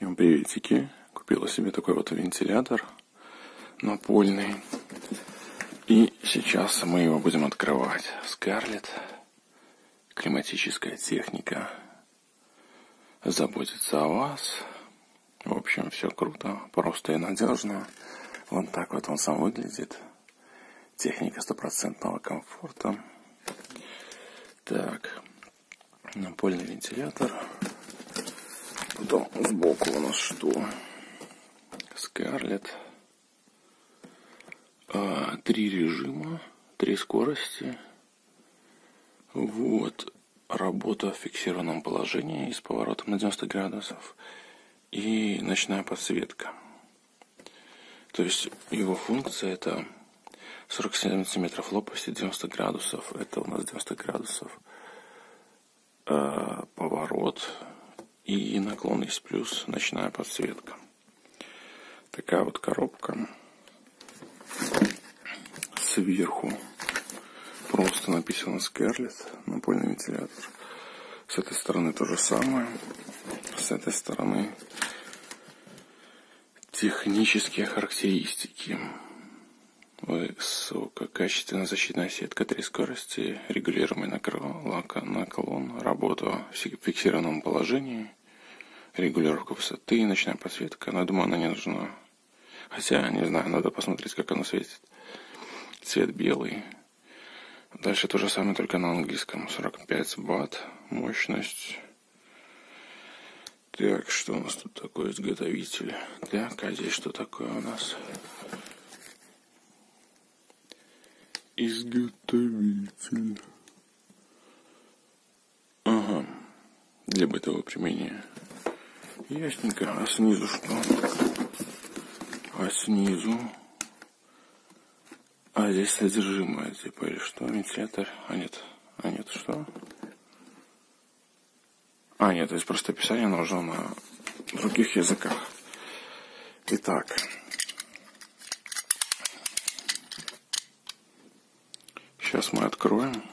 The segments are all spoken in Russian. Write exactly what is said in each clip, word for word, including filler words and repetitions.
Всем приветики. Купила себе такой вот вентилятор напольный. И сейчас мы его будем открывать. Скарлетт. Климатическая техника. Заботится о вас. В общем, все круто, просто и надежно. Вот так вот он сам выглядит. Техника стопроцентного комфорта. Так. Напольный вентилятор. Потом сбоку у нас что? Скарлетт. А, три режима, три скорости. Вот. Работа в фиксированном положении и с поворотом на девяносто градусов. И ночная подсветка. То есть его функция это сорок семь сантиметров лопасти, девяносто градусов. Это у нас девяносто градусов. А, поворот. И наклонность плюс ночная подсветка. Такая вот коробка. Сверху просто написано Скарлетт, напольный вентилятор. С этой стороны то же самое. С этой стороны технические характеристики. Высококачественная защитная сетка, три скорости, регулируемый наклон, работа в фиксированном положении, регулировка высоты, ночная подсветка. Но я думаю, она не нужна. Хотя, не знаю, надо посмотреть, как она светит. Цвет белый. Дальше то же самое, только на английском. сорок пять ватт мощность. Так, что у нас тут такое? Изготовитель. Так, а здесь что такое у нас? Изготовитель. Ага. Для бытового применения. Ясненько. А снизу что? А снизу? А здесь содержимое, типа, или что? Вентилятор? А нет. А нет, что? А, нет, здесь просто описание нужно на других языках. Итак. Сейчас мы откроем.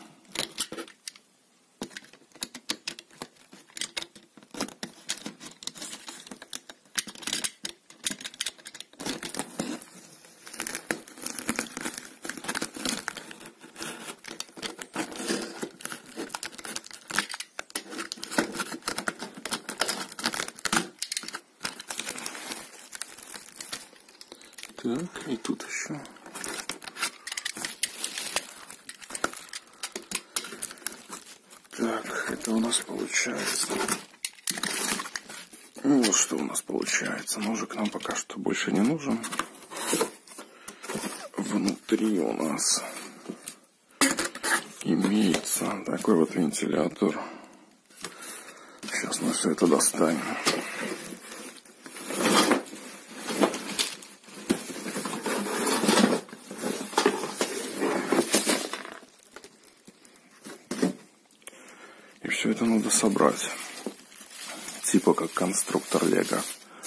Так, и тут еще. Так, это у нас получается. Ну, вот что у нас получается. Ножик нам пока что больше не нужен. Внутри у нас имеется такой вот вентилятор. Сейчас мы все это достанем. Все это надо собрать. Типа как конструктор Лего.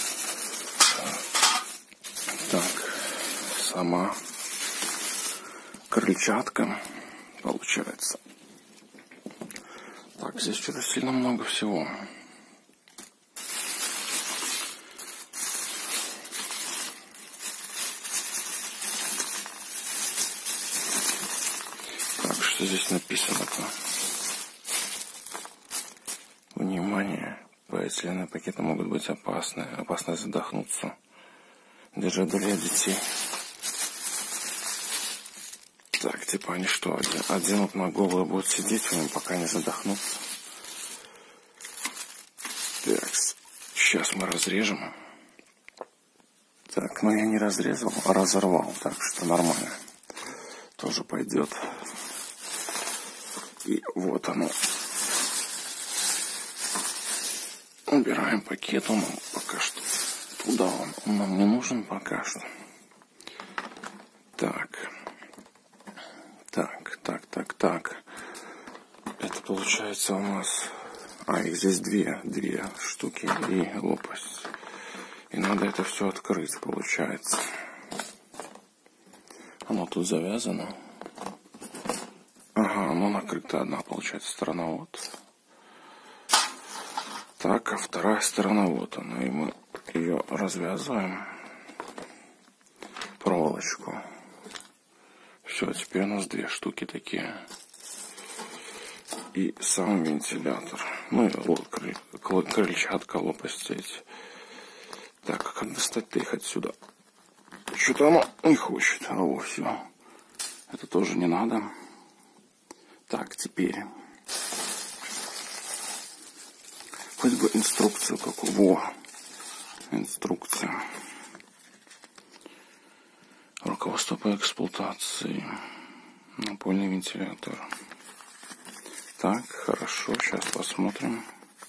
Так, сама крыльчатка получается. Так, здесь что-то сильно много всего. Так, что здесь написано-то? Внимание, полиэтиленовые пакеты могут быть опасны. Опасно задохнуться. Держи вдали от детей. Так, типа они что, оденут на голову и будут сидеть в нем, пока не задохнутся. Так, сейчас мы разрежем. Так, ну я не разрезал, а разорвал, так что нормально. Тоже пойдет. И вот оно. Убираем пакет, он нам пока что туда, он, он нам не нужен пока что. Так, так, так, так, так. Это получается у нас, а их здесь две, две штуки и лопасть. И надо это все открыть, получается. Оно тут завязано. Ага, оно накрыто одна, получается, сторона вот. Так, а вторая сторона вот она. И мы все развязываем. Проволочку. Все, теперь у нас две штуки такие. И сам вентилятор. Ну и вот крыльчатка, лопасти эти. Так, как достать-то их отсюда? Что-то оно не хочет. А вот все. Это тоже не надо. Так, теперь. Хоть бы инструкцию какую. Во. Инструкция. Руководство по эксплуатации. Напольный вентилятор. Так, хорошо. Сейчас посмотрим.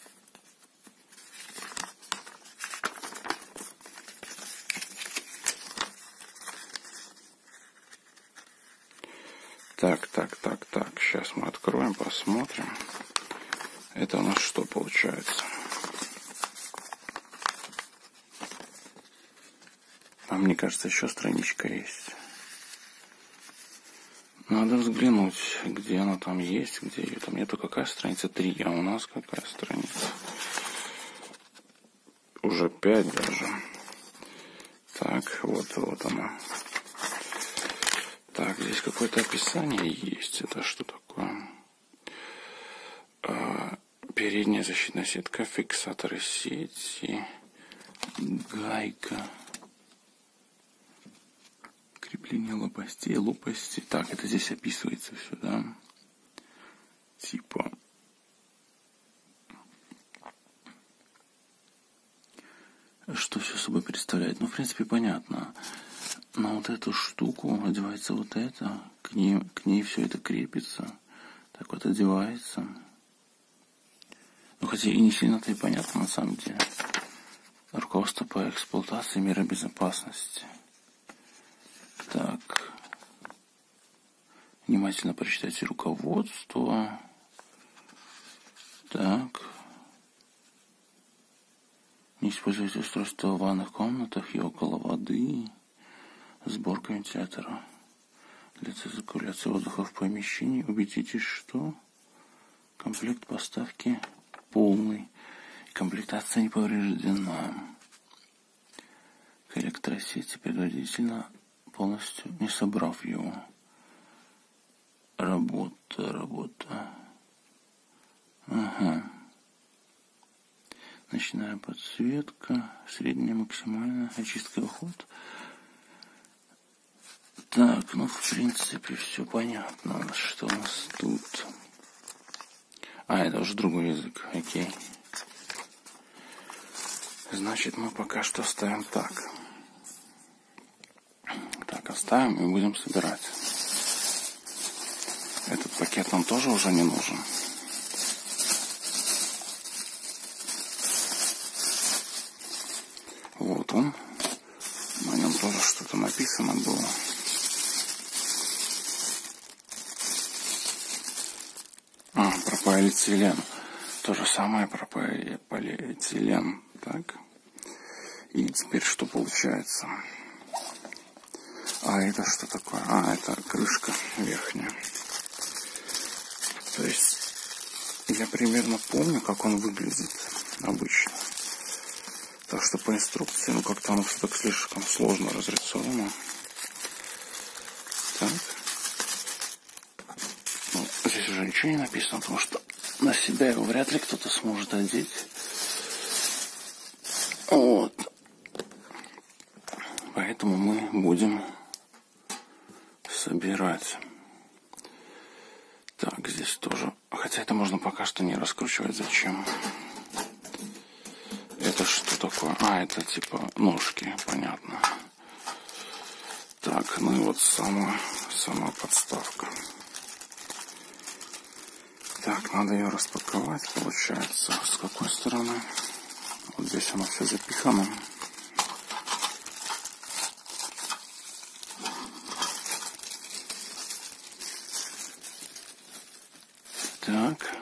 Так, так, так, так. Сейчас мы откроем, посмотрим. Это у нас что получается? А мне кажется, еще страничка есть. Надо взглянуть, где она там есть, где ее там нету. Какая страница? Три. А у нас какая страница? Уже пять даже. Так, вот, вот она. Так, здесь какое-то описание есть. Это что такое? А, передняя защитная сетка, фиксаторы сети, гайка, крепление лопастей, лопасти. Так, это здесь описывается все, да? Типа. Что все собой представляет? Ну, в принципе, понятно. На вот эту штуку одевается вот это, к ней, к ней все это крепится, так вот одевается. Ну, хотя и не сильно-то и понятно на самом деле. Руководство по эксплуатации меры безопасности. Так. Внимательно прочитайте руководство. Так. Не используйте устройство в ванных комнатах и около воды. Сборка вентилятора для циркуляции воздуха в помещении. Убедитесь, что комплект поставки полный. Комплектация не повреждена. К электросети предварительно полностью не собрав его. Работа, работа. Ага. Ночная подсветка. Средняя, максимальная. Очистка и уход. Так, ну, в принципе, все понятно. Что у нас тут? А, это уже другой язык. Окей. Значит, мы пока что ставим так. Так, оставим и будем собирать. Этот пакет нам тоже уже не нужен. Вот он. На нем тоже что-то написано было. А, про полиэтилен. То же самое про полиэтилен. Так. И теперь что получается? А это что такое? А, это крышка верхняя. То есть я примерно помню, как он выглядит обычно. Так что по инструкции, ну как-то оно все так слишком сложно разрисовано. Так. Ну, здесь уже ничего не написано, потому что на себя его вряд ли кто-то сможет одеть. Вот. Поэтому мы будем собирать. Так, здесь тоже. Хотя это можно пока что не раскручивать. Зачем? Это что такое? А, это типа ножки, понятно. Так, ну и вот сама, сама подставка. Так, надо ее распаковать, получается. С какой стороны? Вот здесь оно все запихано. Так.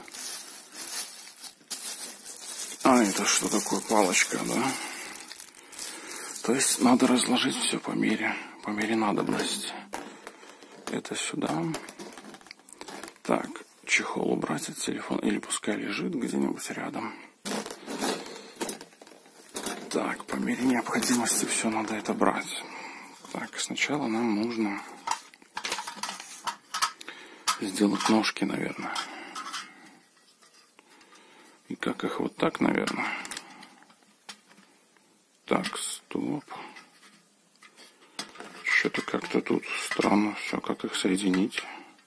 А, это что такое? Палочка, да? То есть надо разложить все по мере, по мере надобности. Это сюда. Так, чехол убрать от телефона. Или пускай лежит где-нибудь рядом. Так, по мере необходимости все надо это брать. Так, сначала нам нужно сделать ножки, наверное. И как их вот так, наверное. Так, стоп. Что-то как-то тут странно все, как их соединить.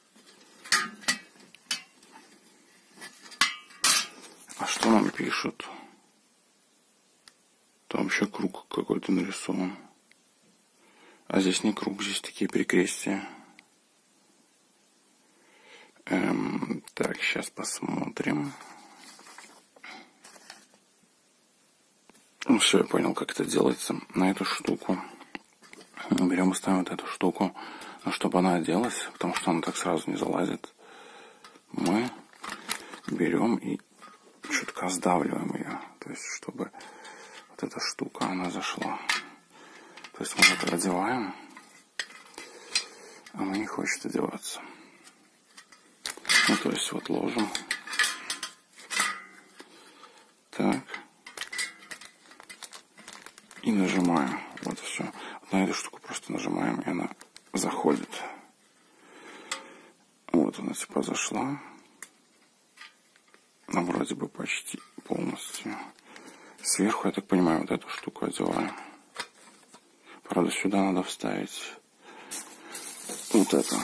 А что нам пишут? Там еще круг какой-то нарисован. А здесь не круг, здесь такие перекрестия. Эм, так, сейчас посмотрим. Ну все, я понял, как это делается. На эту штуку берем и ставим вот эту штуку. Но чтобы она оделась, потому что она так сразу не залазит, мы берем и чутка сдавливаем ее. То есть, чтобы вот эта штука, она зашла. То есть мы это одеваем, а она не хочет одеваться. Ну, то есть вот ложим. Так. И нажимаем. Вот все. Вот на эту штуку просто нажимаем, и она заходит. Вот она типа зашла. Ну, вроде бы почти полностью. Сверху, я так понимаю, вот эту штуку одеваем. Правда, сюда надо вставить вот это.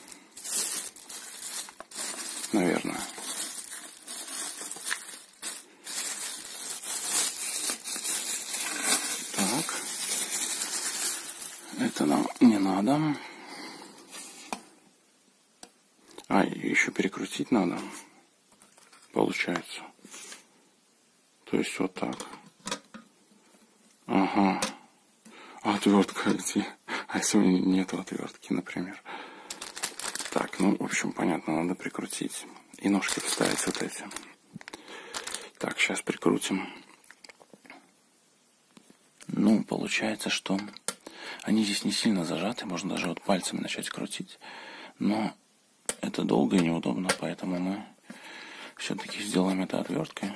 Наверное. Так. Это нам не надо. А, еще перекрутить надо. Получается. То есть вот так. Ага. А отвертка где? А если у меня нету отвертки, например? Так, ну, в общем, понятно, надо прикрутить. И ножки вставить вот эти. Так, сейчас прикрутим. Ну, получается, что они здесь не сильно зажаты. Можно даже вот пальцами начать крутить. Но это долго и неудобно, поэтому мы все-таки сделаем это отверткой.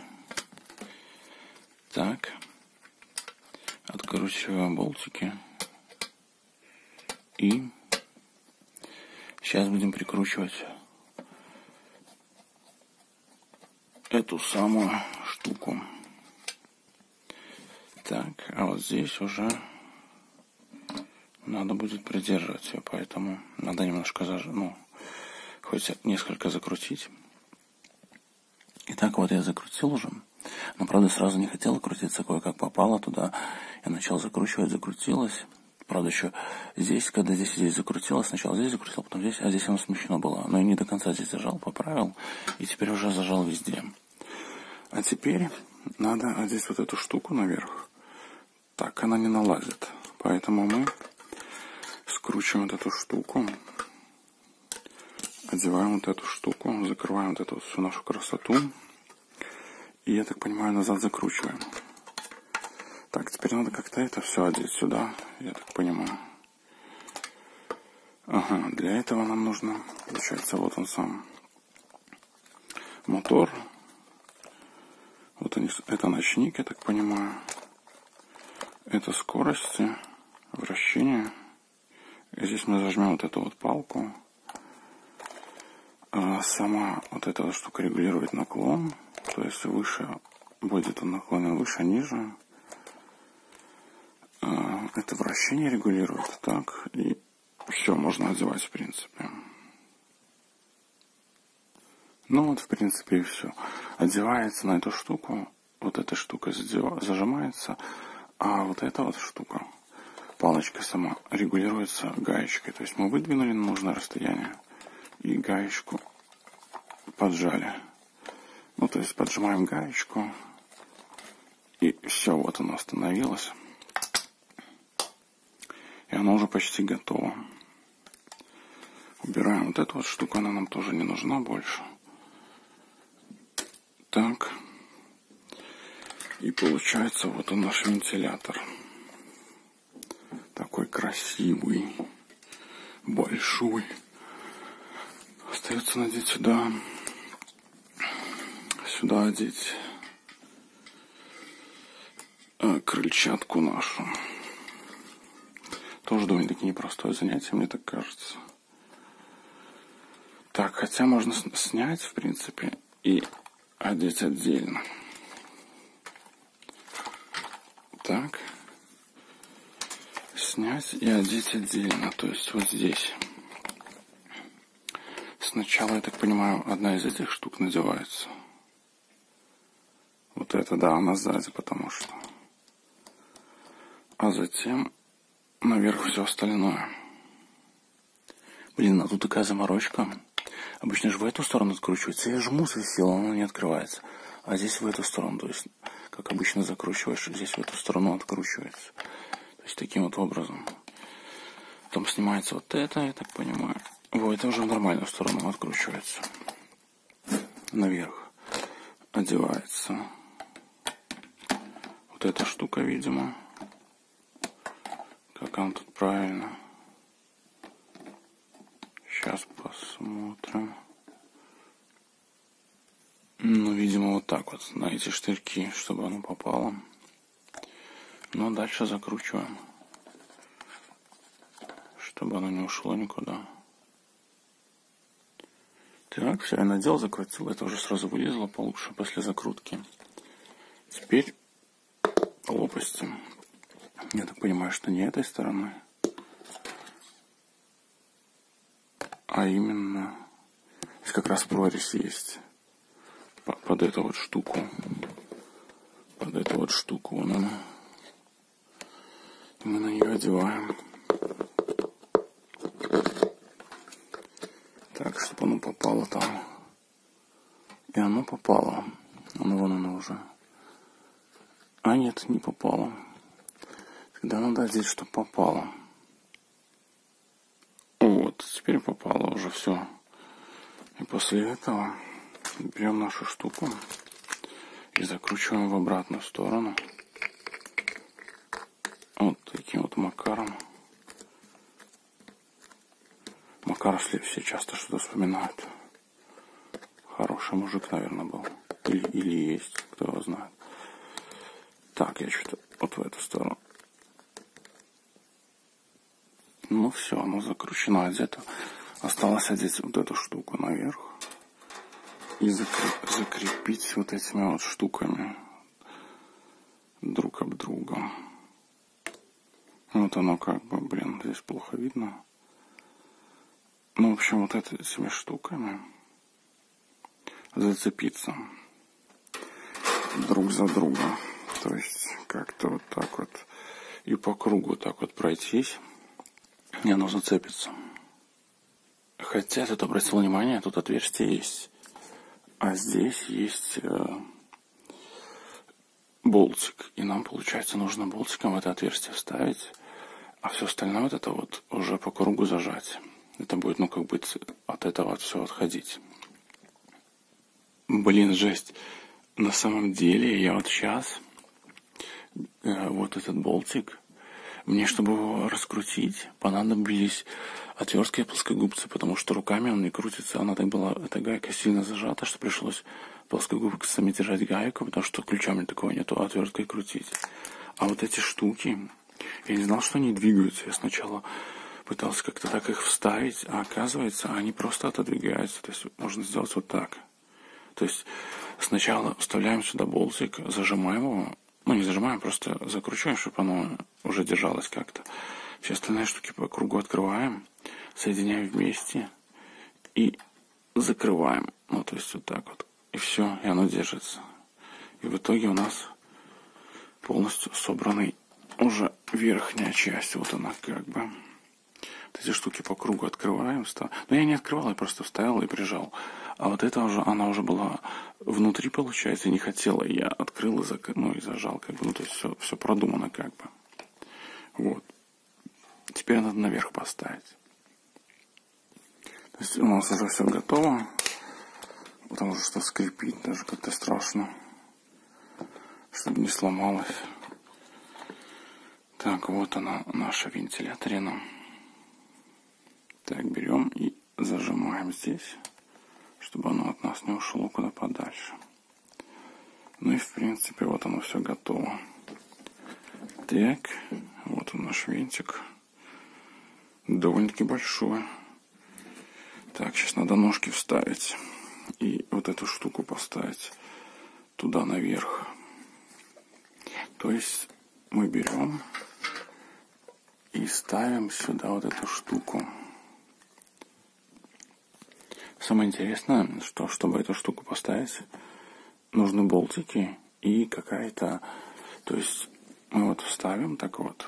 Так. Откручиваем болтики. И сейчас будем прикручивать эту самую штуку. Так, а вот здесь уже надо будет придерживать ее, поэтому надо немножко заж... ну, хоть несколько закрутить. Итак, вот я закрутил уже. Но, правда, сразу не хотела крутиться, кое-как попало туда. Я начал закручивать, закрутилось. Правда, еще здесь, когда здесь и здесь закрутилось, сначала здесь закрутил, потом здесь, а здесь оно смещено было. Но я не до конца здесь зажал, поправил, и теперь уже зажал везде. А теперь надо одеть вот эту штуку наверх. Так, она не налазит. Поэтому мы скручиваем вот эту штуку, одеваем вот эту штуку, закрываем вот эту всю нашу красоту. И, я так понимаю, назад закручиваем. Так, теперь надо как-то это все одеть сюда, я так понимаю. Ага, для этого нам нужно, получается, вот он сам мотор. Вот они, это ночник, я так понимаю. Это скорости, вращения. И здесь мы зажмем вот эту вот палку. А сама вот эта вот штука регулирует наклон. То есть выше будет он наклонен, выше, ниже. А это вращение регулирует. Так, и все, можно одевать, в принципе. Ну вот, в принципе, и все. Одевается на эту штуку. Вот эта штука зажимается. А вот эта вот штука, палочка сама, регулируется гаечкой. То есть мы выдвинули на нужное расстояние и гаечку поджали. Ну, то есть поджимаем гаечку. И все, вот оно остановилось. И оно уже почти готово. Убираем вот эту вот штуку, она нам тоже не нужна больше. Так. И получается вот он наш вентилятор. Такой красивый, большой. Остается надеть сюда. Сюда одеть э, крыльчатку нашу. Тоже довольно-таки непростое занятие, мне так кажется. Так, хотя можно снять, в принципе, и одеть отдельно. Так. Снять и одеть отдельно. То есть вот здесь. Сначала, я так понимаю, одна из этих штук надевается. Вот это, да, она сзади, потому что. А затем наверх все остальное. Блин, а тут такая заморочка. Обычно же в эту сторону откручивается. Я жму со силой, оно не открывается. А здесь в эту сторону. То есть, как обычно закручиваешь, здесь в эту сторону откручивается. То есть, таким вот образом. Потом снимается вот это, я так понимаю. Вот, это уже в нормальную сторону откручивается. Наверх одевается. Вот эта штука, видимо. Как она тут правильно. Сейчас посмотрим. Ну, видимо, вот так вот, на эти штырьки, чтобы оно попало. Ну, а дальше закручиваем. Чтобы оно не ушло никуда. Так, все, я надел, закрутил. Это уже сразу вылезло получше после закрутки. Теперь лопасти. Я так понимаю, что не этой стороны, а именно здесь как раз прорезь есть под эту вот штуку. Под эту вот штуку вон она. Мы на нее одеваем. Так, чтобы оно попало там. И оно попало. Оно вон оно уже. А нет, не попало. Тогда надо одеть, чтобы попало. Вот, теперь попало уже все. И после этого берем нашу штуку и закручиваем в обратную сторону. Вот таким вот макаром. Макар все часто что-то вспоминают. Хороший мужик, наверное, был. Или, или есть, кто его знает. Так, я что-то вот в эту сторону. Ну все, оно закручено, одето. Осталось одеть вот эту штуку наверх. И закреп, закрепить вот этими вот штуками друг об друга. Вот оно как бы, блин, здесь плохо видно. Ну, в общем, вот этими штуками зацепиться друг за друга. То есть как-то вот так вот и по кругу вот так вот пройтись, и оно зацепится. Хотя тут обратил внимание, тут отверстие есть, а здесь есть э, болтик, и нам, получается, нужно болтиком в это отверстие вставить, а все остальное вот это вот уже по кругу зажать. Это будет, ну, как бы от этого все отходить. Блин, жесть. На самом деле, я вот сейчас, э, вот этот болтик, мне, чтобы его раскрутить, понадобились отвертки и плоскогубцы, потому что руками он не крутится. Она так была, эта гайка сильно зажата, что пришлось плоскогубцами держать гайку, потому что ключами такого нету, а отверткой крутить. А вот эти штуки, я не знал, что они двигаются. Я сначала пытался как-то так их вставить, а оказывается, они просто отодвигаются. То есть можно сделать вот так. То есть сначала вставляем сюда болтик, зажимаем его, ну не зажимаем, просто закручиваем, чтобы оно уже держалось как-то. Все остальные штуки по кругу открываем, соединяем вместе и закрываем. Ну то есть вот так вот. И все, и оно держится. И в итоге у нас полностью собранный уже верхняя часть. Вот она как бы. Вот эти штуки по кругу открываем. Но я не открывал, я просто вставил и прижал. А вот это уже, она уже была внутри, получается, не хотела. Я открыл и, зак... ну, и зажал. Как бы. Ну, то есть все, все продумано как бы. Вот. Теперь надо наверх поставить. То есть у нас уже все готово. Потому что скрипит даже как-то страшно. Чтобы не сломалось. Так, вот она, наша вентиляторина. Так, берем и зажимаем здесь, чтобы оно от нас не ушло куда подальше. Ну и в принципе вот оно все готово. Так, вот он наш винтик. Довольно-таки большой. Так, сейчас надо ножки вставить. И вот эту штуку поставить туда наверх. То есть мы берем и ставим сюда вот эту штуку. Самое интересное, что чтобы эту штуку поставить, нужны болтики и какая-то... То есть мы вот вставим так вот,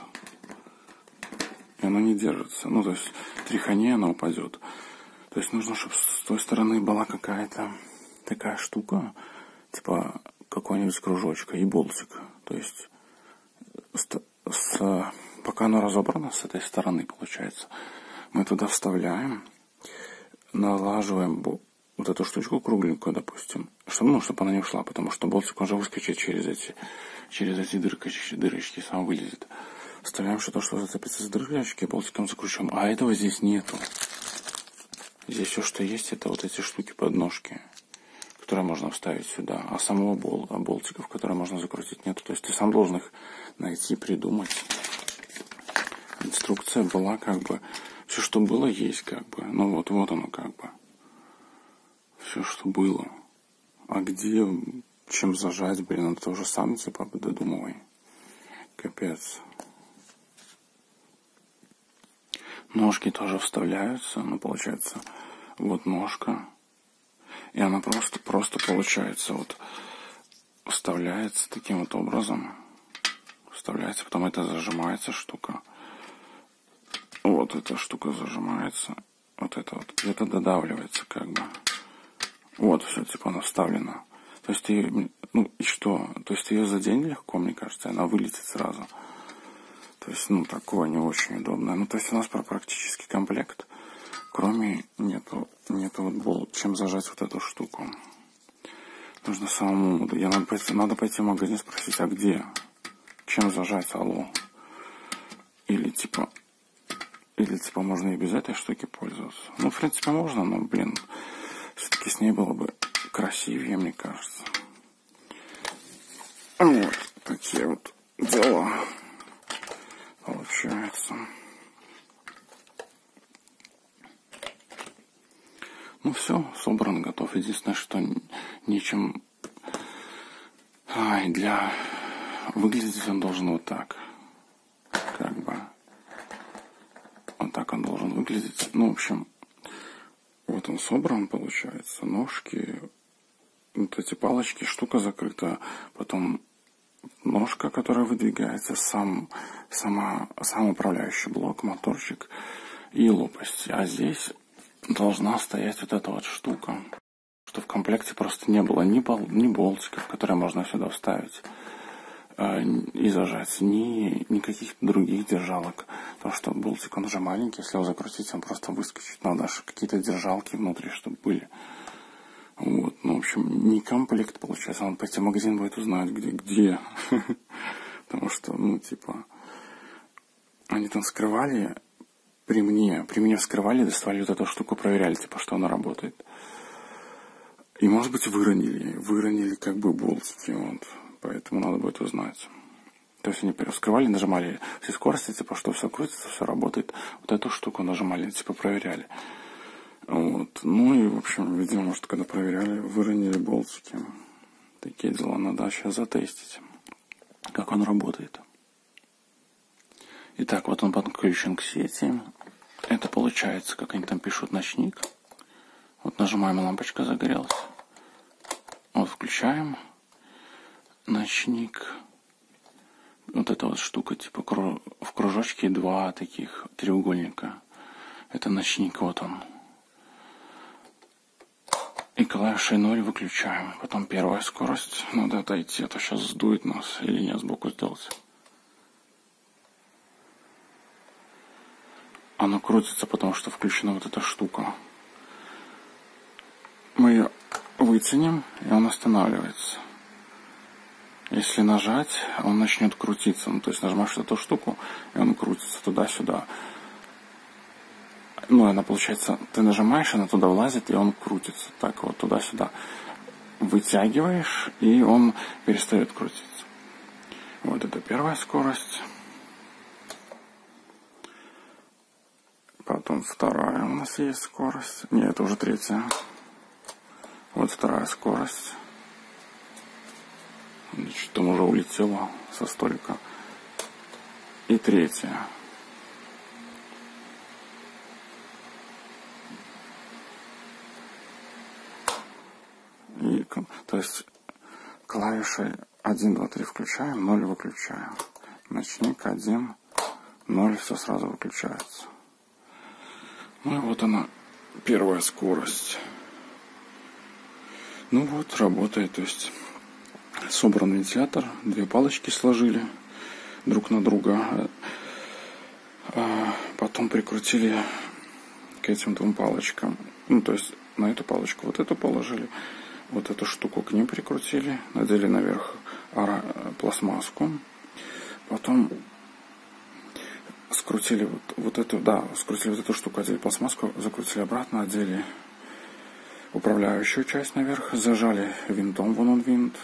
и оно не держится. Ну, то есть тряхание, оно упадет. То есть нужно, чтобы с той стороны была какая-то такая штука, типа какой-нибудь кружочка и болтик. То есть с, с, пока оно разобрано с этой стороны, получается, мы туда вставляем, налаживаем вот эту штучку кругленькую, допустим, чтобы, ну, чтобы она не ушла, потому что болтик уже выскочит через эти, через эти дырочки, дырочки, сам вылезет. Вставляем что-то, что зацепится за дырочки, болтиком закручиваем. А этого здесь нету. Здесь все, что есть, это вот эти штуки-подножки, которые можно вставить сюда. А самого бол, а болтиков, которые можно закрутить, нету. То есть ты сам должен их найти, придумать. Инструкция была как бы... Все, что было, есть как бы. Ну вот, вот оно как бы. Все, что было. А где, чем зажать, блин, это уже сам типа додумывай. Капец. Ножки тоже вставляются, ну, получается, вот ножка, и она просто, просто получается, вот, вставляется таким вот образом, вставляется, потом это зажимается штука, вот эта штука зажимается, вот это вот, где-то додавливается, как бы, вот, все, типа, она вставлена, то есть ты, ну, и что, то есть ее задень легко, мне кажется, она вылетит сразу. То есть, ну, такое не очень удобное. Ну, то есть у нас про практический комплект, кроме нету, нету вот болт, чем зажать вот эту штуку. Нужно самому, я надо пойти, надо пойти в магазин спросить, а где, чем зажать, алло. Или типа, или типа можно и без этой штуки пользоваться. Ну, в принципе, можно, но, блин, все-таки с ней было бы красивее, мне кажется. Вот, такие вот дела. Получается. Ну все, собран, готов. Единственное, что ничем... Ай, для... Выглядеть он должен вот так. Как бы. Вот так он должен выглядеть. Ну, в общем, вот он собран, получается. Ножки, вот эти палочки, штука закрыта. Потом... Ножка, которая выдвигается, сам, сама, сам управляющий блок, моторчик и лопасти. А здесь должна стоять вот эта вот штука, что в комплекте просто не было ни, бол, ни болтиков, которые можно сюда вставить э, и зажать, ни никаких других держалок. Потому что болтик, он уже маленький, если его закрутить, он просто выскочит. Надо же какие-то держалки внутри, чтобы были. Вот, ну, в общем, не комплект получается, он пойти в магазин будет узнать, где, где. Потому что, ну, типа, они там скрывали при мне, при мне вскрывали, доставали вот эту штуку, проверяли, типа, что она работает. И, может быть, выронили, выронили как бы болтики, вот, поэтому надо будет узнать. То есть они вскрывали, нажимали все скорости, типа, что все крутится, все работает. Вот эту штуку нажимали, типа, проверяли. Вот. Ну и, в общем, видимо, может, когда проверяли, выронили болтики. Такие дела надо сейчас затестить, как он работает. Итак, вот он подключен к сети. Это получается, как они там пишут, ночник. Вот нажимаем, лампочка загорелась. Вот включаем. Ночник. Вот эта вот штука, типа в кружочке два таких треугольника. Это ночник, вот он. И клавишей ноль выключаем. Потом первая скорость. Надо отойти, а то сейчас сдует нас. Или нет, сбоку сделать. Оно крутится, потому что включена вот эта штука. Мы ее вытянем, и он останавливается. Если нажать, он начнет крутиться. Ну, то есть нажимаешь эту штуку, и он крутится туда-сюда. Ну, она, получается, ты нажимаешь, она туда влазит, и он крутится. Так вот, туда-сюда. Вытягиваешь, и он перестает крутиться. Вот это первая скорость. Вот вторая у нас есть скорость. Нет, это уже третья. Вот вторая скорость. Что там уже улетело со столика. И третья. И, то есть клавишей один, два, три включаем, ноль выключаем. Ночник один, ноль, все сразу выключается. Ну и вот она, первая скорость. Ну вот, работает, то есть собран вентилятор, две палочки сложили друг на друга, а потом прикрутили к этим двум палочкам, ну то есть на эту палочку вот эту положили, вот эту штуку к ним прикрутили, надели наверх пластмасску, потом скрутили вот, вот эту, да, скрутили вот эту штуку, одели пластмасску, закрутили обратно, одели управляющую часть наверх, зажали винтом, вон он винт,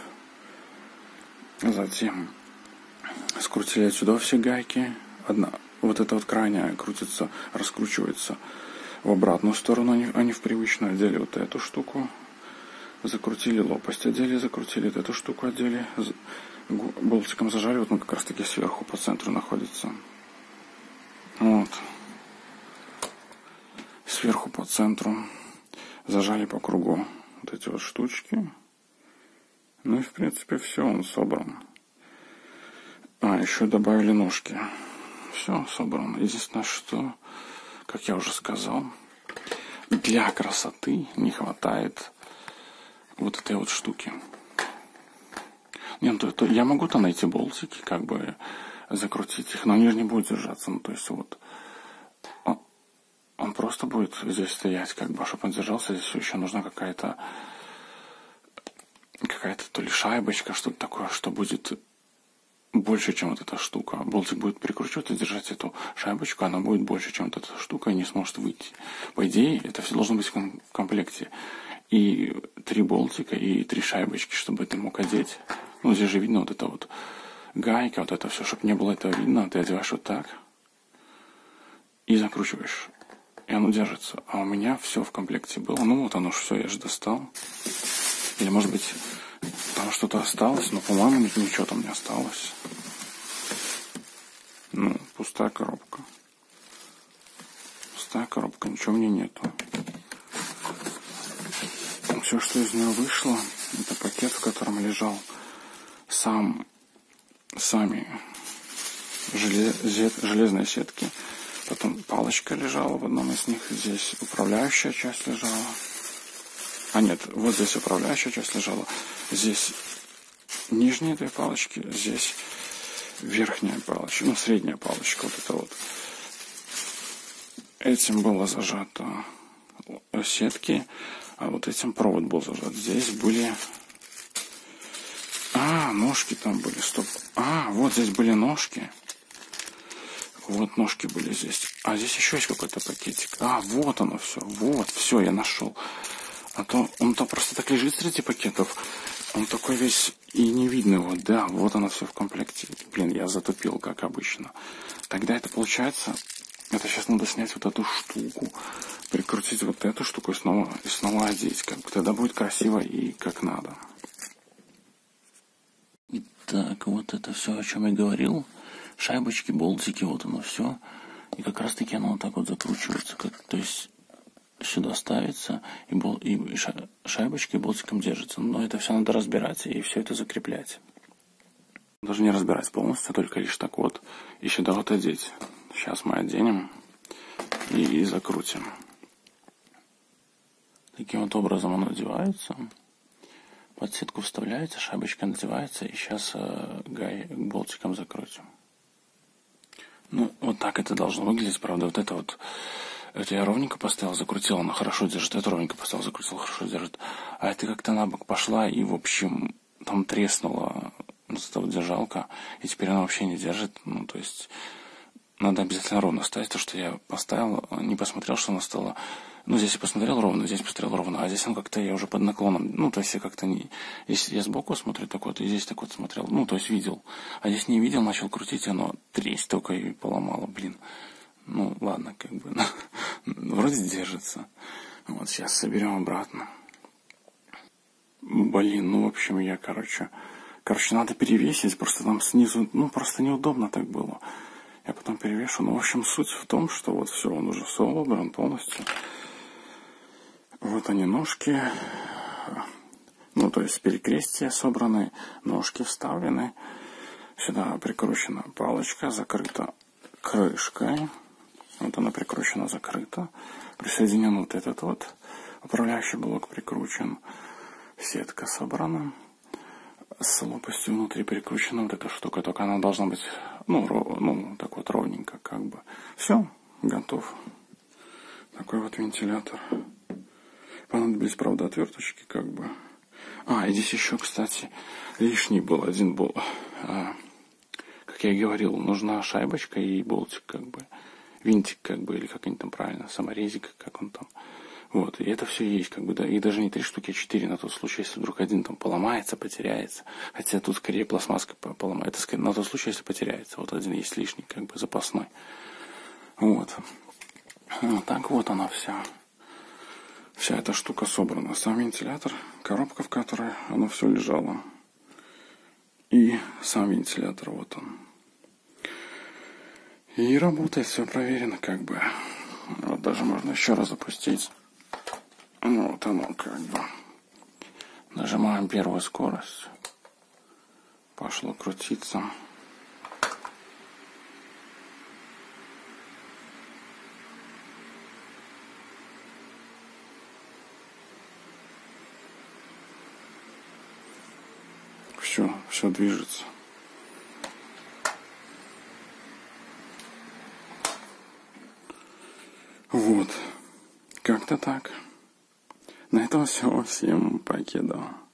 затем скрутили отсюда все гайки, одна, вот эта вот крайняя крутится, раскручивается в обратную сторону, а не в привычную, одели вот эту штуку, закрутили лопасть, одели, закрутили вот эту штуку, одели, болтиком зажали, вот он как раз таки сверху по центру находится. Вот. Сверху по центру. Зажали по кругу вот эти вот штучки. Ну и в принципе все, он собран. А, еще добавили ножки. Все собрано. Единственное, что, как я уже сказал, для красоты не хватает вот этой вот штуки. Не, ну, то, то, я могу там найти болтики, как бы закрутить их, но они же не будут держаться. Ну, то есть вот он, он просто будет здесь стоять, как бы, чтобы он держался. Здесь еще нужна какая-то какая-то то ли шайбочка, что-то такое, что будет больше, чем вот эта штука. Болтик будет прикручиваться, держать эту шайбочку, она будет больше, чем вот эта штука, и не сможет выйти. По идее, это все должно быть в комплекте. И три болтика, и три шайбочки, чтобы ты мог одеть. Ну, здесь же видно вот это вот гайка, вот это все, чтобы не было этого видно. Ты одеваешь вот так и закручиваешь. И оно держится. А у меня все в комплекте было. Ну, вот оно же все, я же достал. Или, может быть, там что-то осталось, но, по-моему, ничего там не осталось. Ну, пустая коробка. Пустая коробка, ничего в ней нету. Все, что из нее вышло, это пакет, в котором лежал сам, сами желез, железные сетки. Потом палочка лежала в одном из них. Здесь управляющая часть лежала. А нет, вот здесь управляющая часть лежала. Здесь нижние две палочки. Здесь верхняя палочка. Ну, средняя палочка. Вот это вот. Этим было зажато сетки. А вот этим провод был зажат. Здесь были... А, ножки там были. Стоп. А, вот здесь были ножки. Вот ножки были здесь. А здесь еще есть какой-то пакетик. А, вот оно все. Вот, все, я нашел. А то он там просто так лежит среди пакетов. Он такой весь и не видно его. Да, вот оно все в комплекте. Блин, я затупил, как обычно. Тогда это получается... Это сейчас надо снять вот эту штуку, прикрутить вот эту штуку и снова, и снова одеть. Как бы тогда будет красиво и как надо. Итак, вот это все, о чем я говорил. Шайбочки, болтики, вот оно все. И как раз таки оно вот так вот закручивается. Как, то есть сюда ставится, и, бол, и шайбочки болтиком держится. Но это все надо разбирать и все это закреплять. Даже не разбирать полностью, только лишь так вот. И сюда вот одеть. Сейчас мы оденем и, и закрутим. Таким вот образом он надевается. Под сетку вставляется, шайбочка надевается. И сейчас э, гай болтиком закрутим. Ну, вот так это должно выглядеть. Правда, вот это вот... Это я ровненько поставил, закрутил, она хорошо держит. Это ровненько поставил, закрутил, хорошо держит. А это как-то на бок пошла и, в общем, там треснула вот эта вот держалка. И теперь она вообще не держит. Ну, то есть... Надо обязательно ровно ставить, то, что я поставил, не посмотрел, что она стала. Ну, здесь я посмотрел ровно, здесь посмотрел ровно, а здесь он как-то я уже под наклоном. Ну, то есть я как-то не... Если я сбоку смотрю так вот, и здесь так вот смотрел, ну, то есть видел. А здесь не видел, начал крутить, оно тресь только и поломало, блин. Ну, ладно, как бы, вроде держится. Вот сейчас соберем обратно. Блин, ну в общем я, короче... Короче, надо перевесить, просто там снизу, ну просто неудобно так было. Я потом перевешу. Ну, в общем, суть в том, что вот все, он уже собран полностью. Вот они ножки. Ну, то есть перекрестия собраны, ножки вставлены. Сюда прикручена палочка, закрыта крышкой. Вот она прикручена, закрыта. Присоединен вот этот вот управляющий блок прикручен. Сетка собрана. С лопастью внутри прикручена вот эта штука, только она должна быть, ну, ров, ну так вот ровненько, как бы. Все, готов. Такой вот вентилятор. Понадобились, правда, отверточки, как бы. А, и здесь еще, кстати, лишний был, один был. А, как я и говорил, нужна шайбочка и болтик, как бы. Винтик, как бы, или как они там правильно, саморезик, как он там. Вот, и это все есть, как бы, да, и даже не три штуки, а четыре на тот случай, если вдруг один там поломается, потеряется. Хотя тут скорее пластмасска поломается, это скорее на тот случай, если потеряется. Вот один есть лишний, как бы, запасной. Вот. Вот так вот она вся. Вся эта штука собрана. Сам вентилятор, коробка, в которой оно все лежало. И сам вентилятор, вот он. И работает, все проверено, как бы. Вот даже можно еще раз запустить. Ну, вот оно как бы. Нажимаем первую скорость. Пошло крутиться. Все, все движется. Вот. Как-то так. На этом все. Всем покеда.